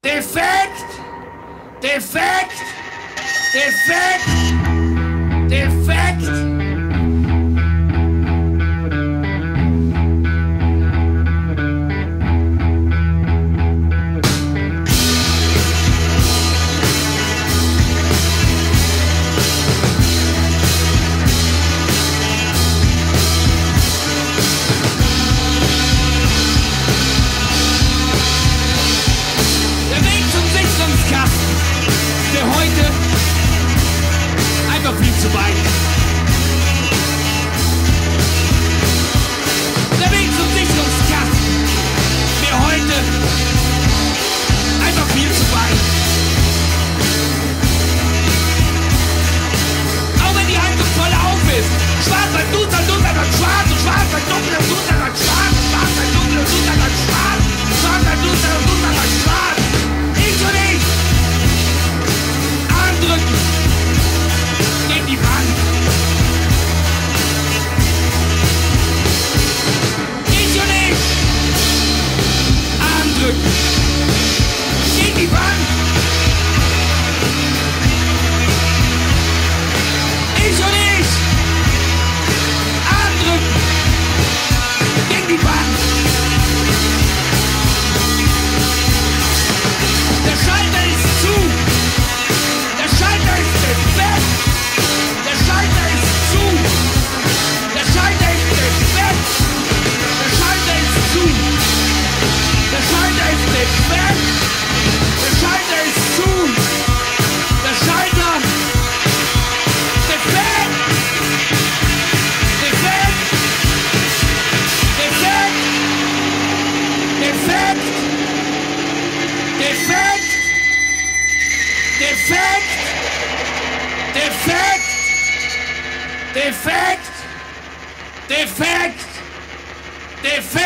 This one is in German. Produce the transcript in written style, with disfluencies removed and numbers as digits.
Defekt! Defekt! Defekt! Defekt! Der heute einfach viel zu weit. Der Weg zum Sicherungskasten, der heute einfach viel zu weit. Auch wenn die Heizung voll auf ist, schwarz sein tut, dann tut er dann schwarz, und schwarz sein dunkel, dann tut er dann schwarz, schwarz sein dunkel, dann tut er dann schwarz, schwarz sein tut er dann schwarz. Ich und ich! Drücken gegen die Wand. Ich und ich andrücken gegen die Wand. Ich und ich andrücken gegen die Wand. Der Schalter ist zu. Der Schalter ist defekt! Der Schalter ist zu! Der Schalter ist defekt! Der Schalter ist zu! Der Schalter ist defekt! Der Schalter ist zu! Der Schalter defekt! Defekt! Defekt! Defekt! Defekt! Defekt! Defekt! Defekt! Defekt! Defekt!